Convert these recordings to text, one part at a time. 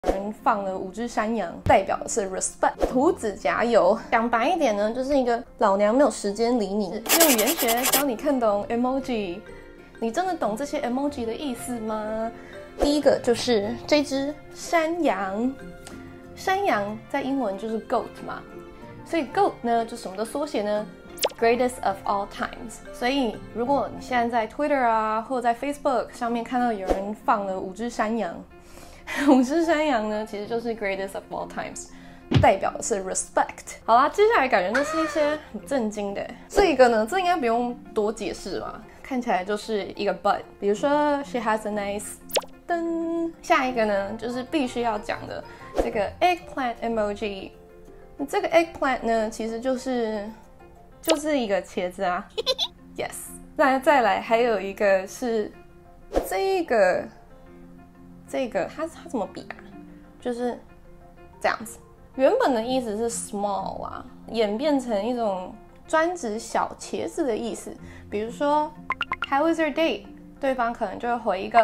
人放了5只山羊，代表的是 respect。涂指甲油，讲白一点呢，就是一个老娘没有时间理你，用语言学教你看懂 emoji。你真的懂这些 emoji 的意思吗？第一个就是这只山羊，山羊在英文就是 goat 嘛，所以 goat 呢就什么的缩写呢 ？Greatest of all times。所以如果你现在在 Twitter 啊，或者在 Facebook 上面看到有人放了5只山羊，5只山羊呢其实就是 Greatest of all times。代表的是 respect。好啦，接下来感觉都是一些很震惊的。这个呢，这应该不用多解释吧？看起来就是一个 but， 比如说 she has a nice 灯。下一个呢，就是必须要讲的这个 eggplant emoji。这个 eggplant 呢，其实就是一个茄子啊。Yes。那再来还有一个是这个它怎么比啊？就是这样子。原本的意思是 small 啊，演变成一种专指小茄子的意思。比如说 How was your day？ 对方可能就会回一个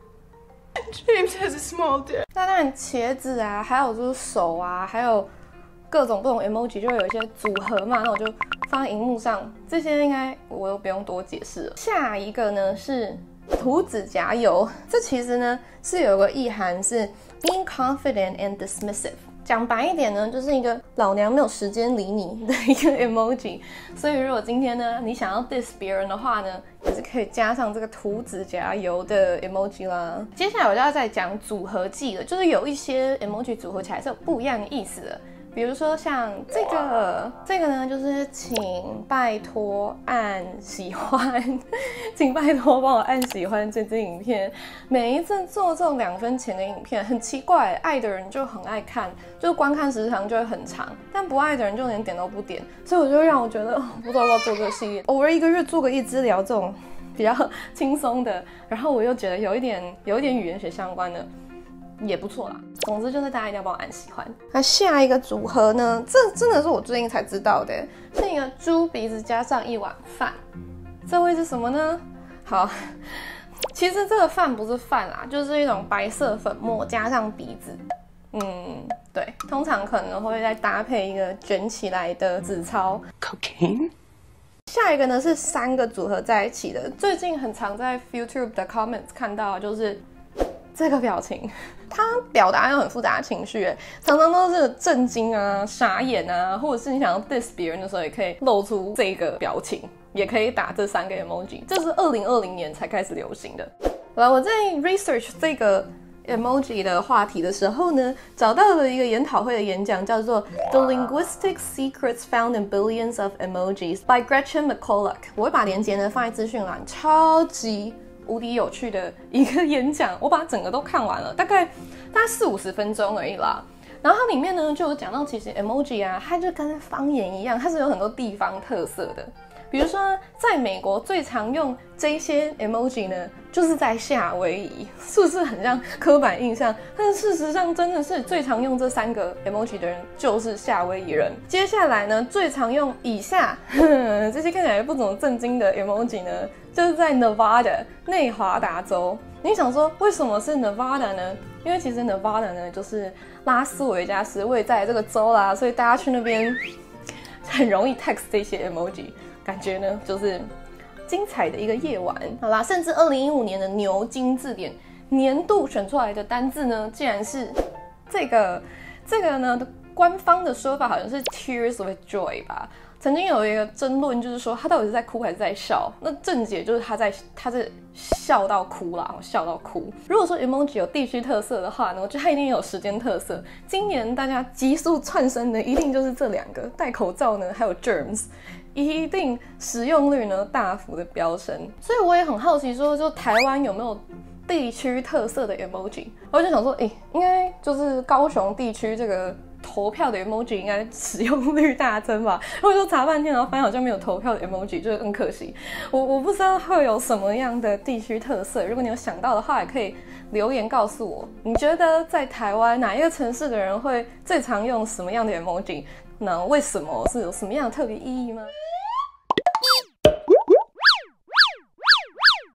James has a small dick。 那当然茄子啊，还有就是手啊，还有各种不同 emoji 就会有一些组合嘛，那我就放在荧幕上，这些应该我都不用多解释了。下一个呢是涂指甲油，这其实呢是有个意涵是 being confident and dismissive。讲白一点呢，就是一个老娘没有时间理你的一个 emoji。所以如果今天呢你想要 diss 别人的话呢，也是可以加上这个涂指甲油的 emoji 啦。接下来我就要再讲组合技了，就是有一些 emoji 组合起来是有不一样的意思的。比如说像这个呢，就是请拜托按喜欢，请拜托帮我按喜欢这支影片。每一次做这种2分钱的影片，很奇怪，爱的人就很爱看，就观看时长就会很长，但不爱的人就连点都不点，所以让我觉得不知道要不要做这个系列，偶尔1个月做个1支聊这种比较轻松的，然后我又觉得有一点语言学相关的。也不错啦，总之就是大家一定要帮我按喜欢。那下一个组合呢，这真的是我最近才知道的，是一个猪鼻子加上1碗饭，这会是什么呢？好，其实这个饭不是饭啦，就是一种白色粉末加上鼻子。对，通常可能会再搭配一个卷起来的纸钞 Cocaine。 下一个呢是3个组合在一起的，最近很常在 YouTube 的 comments 看到，就是这个表情，它表达有很复杂的情绪，常常都是震惊啊、傻眼啊，或者是你想要 diss 别人的时候，也可以露出这个表情，也可以打这3个 emoji。这是2020年才开始流行的。好了，我在 research 这个 emoji 的话题的时候呢，找到了一个研讨会的演讲，叫做 The Linguistic Secrets Found in Billions of Emojis by Gretchen McCulloch。我会把链接呢放在资讯栏，超级无敌有趣的一个演讲，我把它整个都看完了，大概40-50分钟而已啦。然后它里面呢就有讲到，其实 emoji 啊，它就跟方言一样，它是有很多地方特色的。比如说，在美国最常用这些 emoji 呢，就是在夏威夷，是不是很像刻板印象？但是事实上真的是最常用这3个 emoji 的人就是夏威夷人。接下来呢，最常用以下这些看起来不怎么震惊的 emoji 呢，就是在 Nevada 内华达州。你想说为什么是 Nevada 呢？因为其实 Nevada 呢就是拉斯维加斯位在这个州啦，所以大家去那边很容易 text 这些 emoji。感觉呢，就是精彩的一个夜晚。好啦，甚至2015年的牛津字典年度选出来的单字呢，竟然是这个呢，官方的说法好像是 tears of joy 吧。曾经有一个争论，就是说他到底是在哭还是在笑。那正解就是他是笑到哭啦，笑到哭。如果说 emoji 有地区特色的话呢，我觉得它一定有时间特色。今年大家急速窜升的一定就是这2个，戴口罩呢，还有 germs。一定使用率呢大幅的飙升，所以我也很好奇说，就台湾有没有地区特色的 emoji？ 我就想说，应该就是高雄地区这个投票的 emoji 应该使用率大增吧。然后就查半天，然后发现好像没有投票的 emoji， 就是很可惜。我不知道会有什么样的地区特色，如果你有想到的话，也可以留言告诉我。你觉得在台湾哪一个城市的人会最常用什么样的 emoji？那为什么是有什么样的特别意义吗？